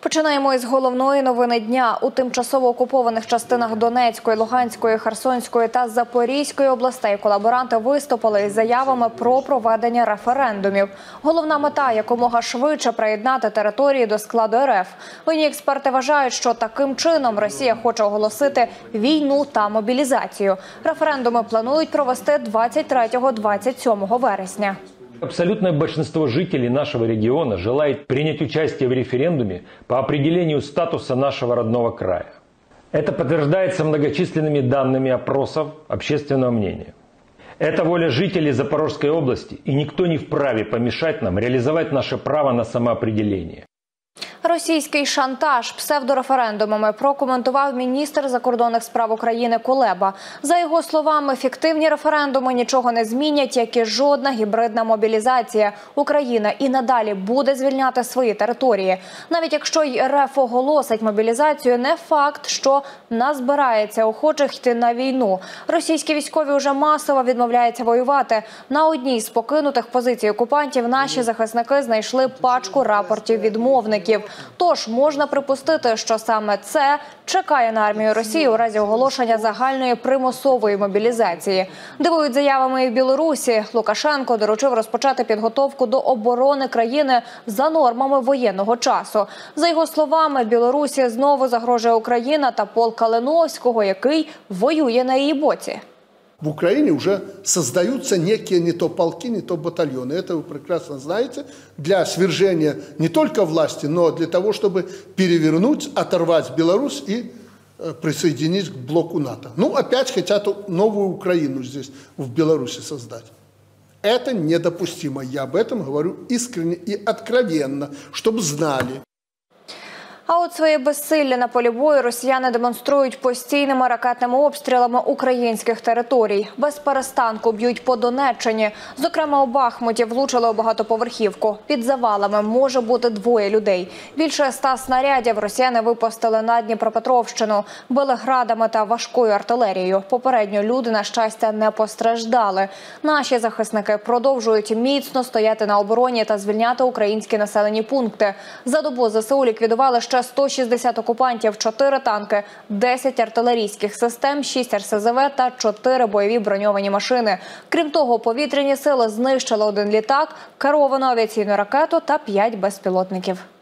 Починаємо із головної новини дня. У тимчасово окупованих частинах Донецької, Луганської, Херсонської та Запорізької областей колаборанти виступили із заявами про проведення референдумів. Головна мета – якомога швидше приєднати території до складу РФ. Воєнні експерти вважають, що таким чином Росія хоче оголосити війну та мобілізацію. Референдуми планують провести 23-27 вересня. Абсолютное большинство жителей нашего региона желает принять участие в референдуме по определению статуса нашего родного края. Это подтверждается многочисленными данными опросов общественного мнения. Это воля жителей Запорожской области, и никто не вправе помешать нам реализовать наше право на самоопределение. Російський шантаж псевдореферендумами прокоментував міністр закордонних справ України Кулеба. За його словами, фіктивні референдуми нічого не змінять, як і жодна гібридна мобілізація. Україна і надалі буде звільняти свої території. Навіть якщо й РФ оголосить мобілізацію, не факт, що назбирається охочих йти на війну. Російські військові вже масово відмовляються воювати. На одній з покинутих позицій окупантів наші захисники знайшли пачку рапортів відмовників. Тож можна припустити, що саме це чекає на армію Росії у разі оголошення загальної примусової мобілізації. Дивують заявами і в Білорусі. Лукашенко доручив розпочати підготовку до оборони країни за нормами воєнного часу. За його словами, Білорусі знову загрожує Україна та полк Калиновського, який воює на її боці. В Украине уже создаются некие не то полки, не то батальоны. Это вы прекрасно знаете. Для свержения не только власти, но для того, чтобы перевернуть, оторвать Беларусь и присоединить к блоку НАТО. Ну, опять хотят новую Украину здесь, в Беларуси создать. Это недопустимо. Я об этом говорю искренне и откровенно, чтобы знали. А от своє безсилля на полі бою росіяни демонструють постійними ракетними обстрілами українських територій. Без перестанку б'ють по Донеччині. Зокрема, у Бахмуті влучили у багатоповерхівку. Під завалами може бути 2 людей. Більше 100 снарядів росіяни випустили на Дніпропетровщину. Били градами та важкою артилерією. Попередньо люди, на щастя, не постраждали. Наші захисники продовжують міцно стояти на обороні та звільняти українські населені пункти. За добу ЗСУ ліквідували ще 160 окупантів, 4 танки, 10 артилерійських систем, 6 РСЗВ та 4 бойові броньовані машини. Крім того, повітряні сили знищили 1 літак, керовану авіаційну ракету та 5 безпілотників.